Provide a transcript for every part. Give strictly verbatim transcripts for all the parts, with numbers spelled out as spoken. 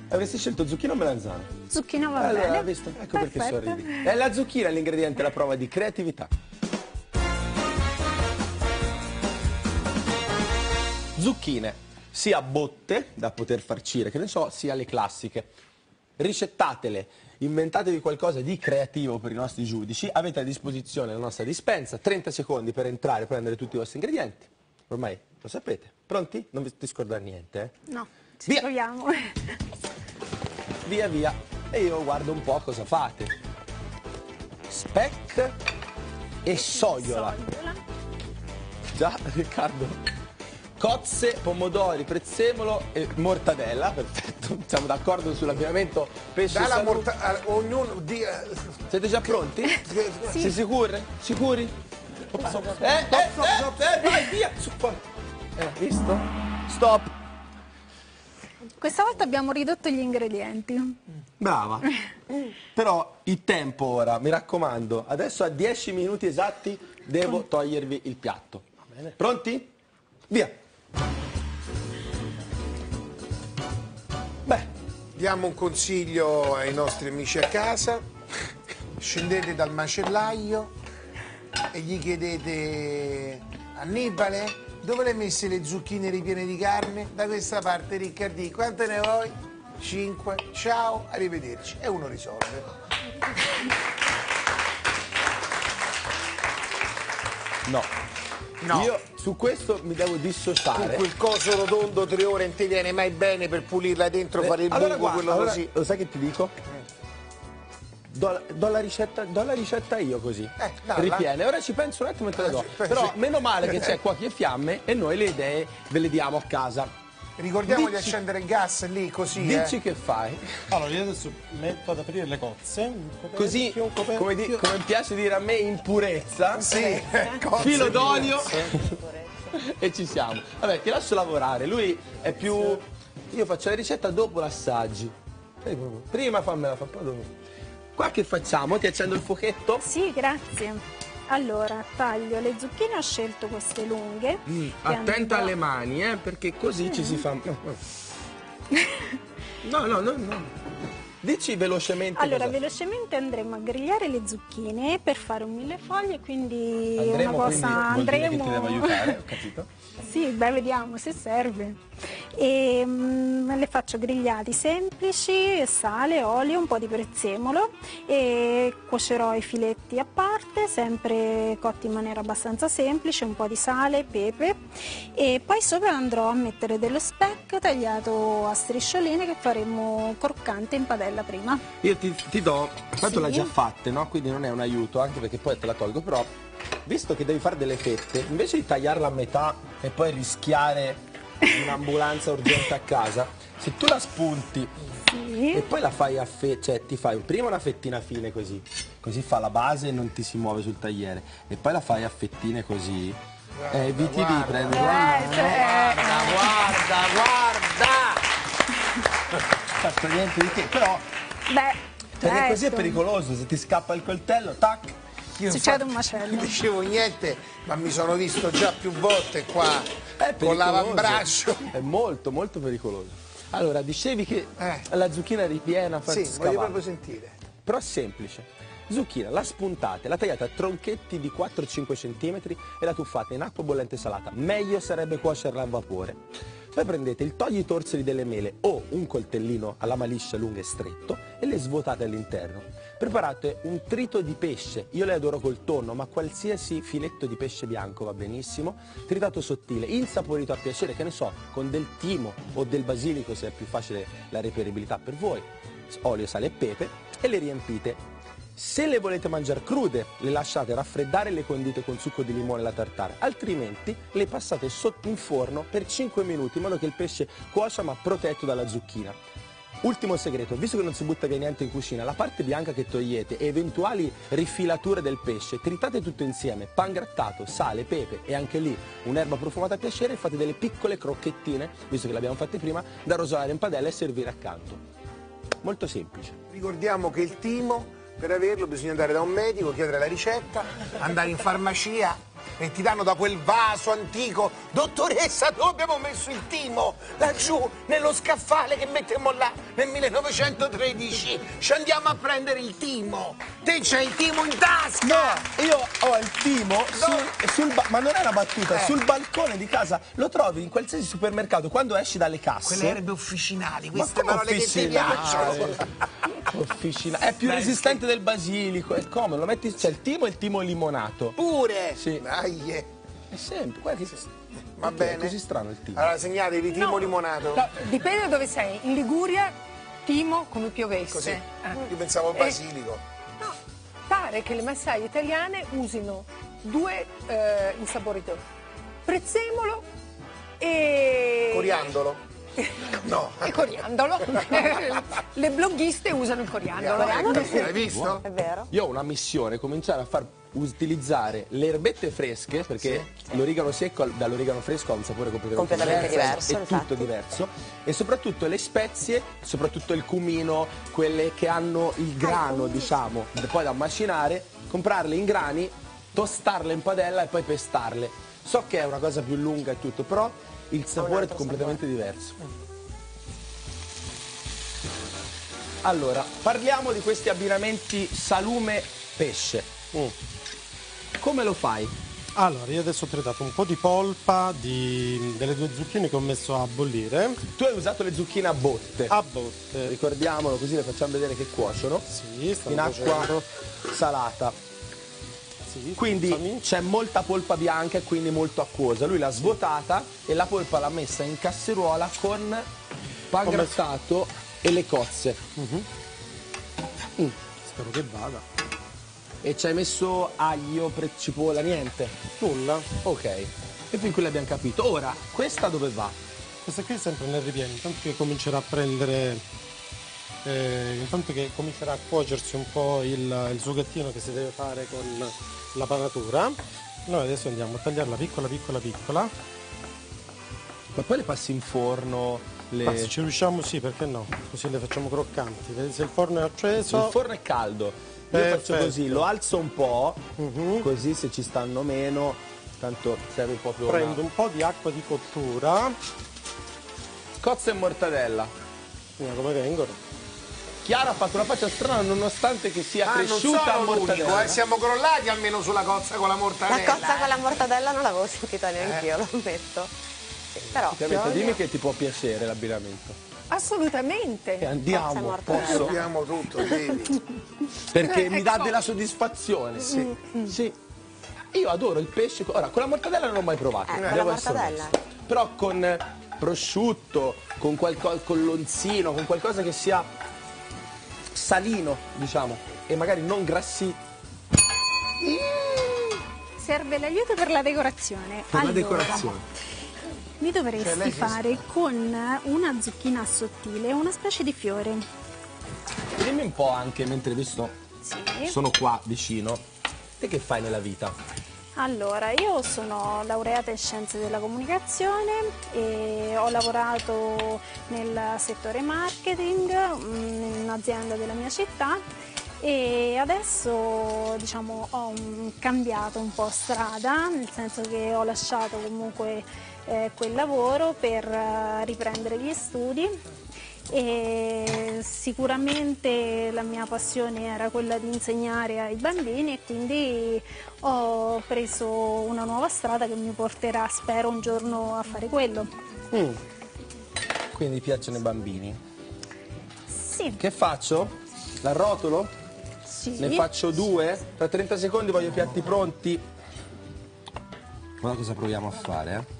Avresti scelto zucchina o melanzana? Zucchina va allora, bene. Visto? Ecco Perfetto. perché sorridi. E la zucchina è l'ingrediente alla prova di creatività. Zucchine, sia botte da poter farcire, che ne so, sia le classiche. Ricettatele, inventatevi qualcosa di creativo per i nostri giudici. Avete a disposizione la nostra dispensa, trenta secondi per entrare e prendere tutti i vostri ingredienti. Ormai lo sapete. Pronti? Non vi scordate niente, eh? No, ci Via. proviamo. Via via. E io guardo un po' cosa fate. Speck e sogliola. Sogliola. Già, Riccardo. Cozze, pomodori, prezzemolo e mortadella. Perfetto, siamo d'accordo sull'abbinamento pesce e Dalla salute. mortadella, ognuno di... eh, Siete già pronti? Sì. Siete sicuri? Sicuri? Stop, stop, Eh, eh, stop, eh, stop. eh, vai, via! Su, fuori. Eh, visto? Stop. Questa volta abbiamo ridotto gli ingredienti. Brava. Però il tempo ora, mi raccomando, adesso a dieci minuti esatti devo togliervi il piatto. Pronti? Via. Beh, Diamo un consiglio ai nostri amici a casa: scendete dal macellaio e gli chiedete: Annibale, dove le hai messe le zucchine ripiene di carne? Da questa parte, Riccardì, quante ne vuoi? Cinque, ciao, arrivederci. E uno risolve. no. No. Io su questo mi devo Con dissociare. quel coso rotondo tre ore non ti viene mai bene per pulirla dentro, fare il allora, buco, guarda, quello allora, così. lo sai che ti dico? Do, la- do la ricetta, do la ricetta io così. Eh, dalla. Ripiene, ora ci penso un attimo e te la do. Eh, sì, Però sì. meno male che c'è Cuochi e Fiamme e noi le idee ve le diamo a casa. Ricordiamo di Dici- accendere il gas lì, così, Dici eh. che fai? Allora, io adesso metto ad aprire le cozze. Un coperchio, Così, un coperchio. come, di- come piace dire a me, in purezza. Sì, cozze Filo di d'olio purezza. e ci siamo. Vabbè, ti lascio lavorare. Lui è più... Io faccio la ricetta dopo l'assaggi. Prima fammela, fa poi dopo. Qua che facciamo? Ti accendo il fuochetto? Sì, grazie. Allora, taglio le zucchine, ho scelto queste lunghe. che Attenta andrò- alle mani, eh, perché così ci si fa... No, no, no, no. Dici velocemente Allora, cosa- velocemente andremo a grigliare le zucchine per fare un millefoglie, quindi Andremo, una quindi cosa vuol dire che andremo. ti devo aiutare, ho capito? Sì, beh, vediamo se serve. E, mm, le faccio grigliati semplici, sale, olio, un po' di prezzemolo e cuocerò i filetti a parte, sempre cotti in maniera abbastanza semplice, un po' di sale, pepe e poi sopra andrò a mettere dello speck tagliato a striscioline che faremo croccante in padella prima. Io ti, ti do, tanto Sì. l'ha già fatte, no? Quindi non è un aiuto, anche perché poi te la tolgo, però visto che devi fare delle fette, invece di tagliarla a metà e poi rischiare un'ambulanza urgente a casa, se tu la spunti Sì. e poi la fai a fe, cioè ti fai prima una fettina fine così, così fa la base e non ti si muove sul tagliere, e poi la fai a fettine così, e eviti di guarda. prendere... Eh, cioè, Guarda, guarda! Certo, niente di che, però beh, perché così è certo. pericoloso, se ti scappa il coltello, tac. Io Succede infatti un macello. non dicevo niente, ma mi sono visto già più volte qua È con pericoloso. l'avambraccio. È molto, molto pericoloso. Allora, dicevi che Eh. la zucchina ripiena fa Sì, voglio scavare. proprio sentire. Però è semplice. Zucchina, la spuntate, la tagliate a tronchetti di quattro cinque centimetri e la tuffate in acqua bollente salata. Meglio sarebbe cuocerla a vapore. Poi prendete il togli torsoli delle mele o un coltellino alla maliscia lungo e stretto e le svuotate all'interno. Preparate un trito di pesce, io le adoro col tonno, ma qualsiasi filetto di pesce bianco va benissimo, tritato sottile, insaporito a piacere, che ne so, con del timo o del basilico se è più facile la reperibilità per voi, olio, sale e pepe, e le riempite. Se le volete mangiare crude, le lasciate raffreddare e le condite con succo di limone e la tartare, altrimenti le passate sotto in forno per cinque minuti in modo che il pesce cuocia ma protetto dalla zucchina. Ultimo segreto, visto che non si butta via niente in cucina, la parte bianca che togliete e eventuali rifilature del pesce, tritate tutto insieme, pan grattato, sale, pepe e anche lì un'erba profumata a piacere e fate delle piccole crocchettine, visto che le abbiamo fatte prima, da rosolare in padella e servire accanto. Molto semplice. Ricordiamo che il timo, per averlo, bisogna andare da un medico, chiedere la ricetta, andare in farmacia e ti danno da quel vaso antico. Dottoressa, dove abbiamo messo il timo? Laggiù, nello scaffale che mettemmo là nel millenovecentotredici. Ci andiamo a prendere il timo. Te c'hai il timo in tasca. No, io ho il timo sul, sul ba- ma non è una battuta, Eh. sul balcone di casa. Lo trovi in qualsiasi supermercato quando esci dalle casse. Quelle erbe officinali, Ma queste come parole che ti piacciono. Officina. È più Dai, resistente del basilico, è come? Lo metti, c'è il timo e il timo limonato. Pure. Sì. Dai, eh. È semplice, guarda che Va perché bene. È così strano il timo. Allora segnatevi timo No. limonato. No, dipende da dove sei. In Liguria, timo come piovesse. Così. Eh. Io pensavo Eh, basilico. no, pare che le massaie italiane usino due eh, insaporitori. Prezzemolo e... Coriandolo. No. E coriandolo. Le bloghiste usano il coriandolo. Hai visto? È vero? Io ho una missione, cominciare a far utilizzare le erbette fresche, perché l'origano secco dall'origano fresco ha un sapore completamente, Completamente diverso, è infatti. tutto diverso, e soprattutto le spezie, soprattutto il cumino, quelle che hanno il grano, diciamo, poi da macinare, comprarle in grani, tostarle in padella e poi pestarle. So che è una cosa più lunga e tutto, però il sapore è completamente diverso. Allora, parliamo di questi abbinamenti salume-pesce. Mm. Come lo fai? Allora, io adesso ho tritato un po' di polpa di- delle due zucchine che ho messo a bollire. Tu hai usato le zucchine a botte. A botte. Ricordiamolo, così le facciamo vedere che cuociono. Sì, stanno In acqua cuocendo. salata. Sì, Quindi scusami. c'è molta polpa bianca e quindi molto acquosa. Lui l'ha svuotata e la polpa l'ha messa in casseruola con pan Ho messo- grattato e le cozze. Spero che vada. E ci hai messo aglio, pre- cipolla, niente? Nulla. Ok. E fin qui l'abbiamo capito. Ora, questa dove va? Questa qui è sempre nel ripieno, intanto che comincerà a prendere, eh, intanto che comincerà a cuocersi un po' il, il sughettino che si deve fare con la panatura, noi adesso andiamo a tagliarla piccola piccola piccola. Ma poi le passi in forno? Le... Ma se ci riusciamo sì, perché no? Così le facciamo croccanti. Vedete se il forno è acceso. Il forno è caldo. Io faccio Perfetto. così, lo alzo un po', Mhm. così se ci stanno meno, tanto serve proprio una... Prendo un po' di acqua di cottura. Cozze e mortadella. Vediamo come vengono. Chiara ha fatto una faccia strana nonostante che sia Ah, non cresciuta a sono l'unico, mortadella. eh, siamo crollati almeno sulla cozza con la La mortadella. cozza con la mortadella non l'avevo sentita neanche io, Eh. lo ammetto. Sì, però Ovviamente, più dimmi che ti può piacere l'abbinamento. Assolutamente. E andiamo, Cozze e mortadella. posso? Abbiamo tutto, vedi? Perché mi dà Ecco. della soddisfazione. Sì. Sì. Io adoro il pesce. Ora, con la mortadella non l'ho mai provato. Eh, con la devo essere mortadella. onesto. Però con prosciutto, con qualcosa, con lonzino, con qualcosa che sia salino, diciamo, e magari non grassi. Serve l'aiuto per la decorazione. Per la Allora, decorazione. mi Cioè, dovresti lei che- fare con una zucchina sottile una specie di fiore. Dimmi un po' anche, mentre visto Sì. sono qua vicino, te che fai nella vita? Allora, io sono laureata in scienze della comunicazione e ho lavorato nel settore marketing mm, in un'azienda della mia città e adesso diciamo ho mm, cambiato un po' strada, nel senso che ho lasciato comunque eh, quel lavoro per eh, riprendere gli studi. E sicuramente la mia passione era quella di insegnare ai bambini e quindi ho preso una nuova strada che mi porterà, spero, un giorno a fare quello. Mm. Quindi piacciono i bambini. Sì, Che faccio? L'arrotolo? sì. Ne faccio due? Tra trenta secondi voglio i piatti pronti. Guarda cosa proviamo a fare, eh.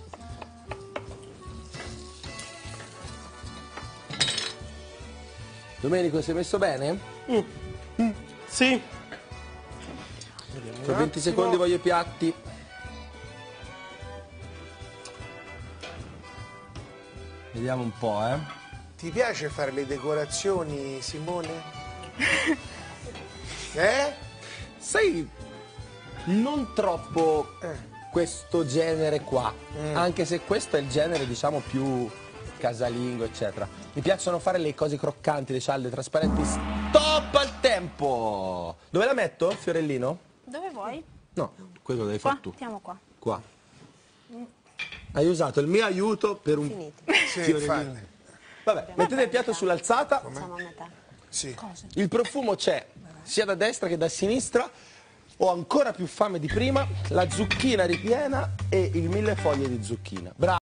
Domenico, sei messo bene? Sì. Tra venti secondi voglio i piatti. Vediamo un po', eh. Ti piace fare le decorazioni, Simone? Eh? Sai, non troppo Eh. questo genere qua, anche se questo è il genere, diciamo, più casalingo, eccetera. Mi piacciono fare le cose croccanti, le cialde trasparenti. Stop al tempo! Dove la metto, fiorellino? Dove vuoi? No, quello lo devi Qua? fare tu. Mettiamo qua. Qua. Hai usato il mio aiuto per un... Finiti. Sì, fiore di- infatti. Vabbè, mettete il piatto sull'alzata. Facciamo a metà. Sì. Il profumo c'è sia da destra che da sinistra. Ho ancora più fame di prima. La zucchina ripiena e il millefoglie di zucchina. Bravo.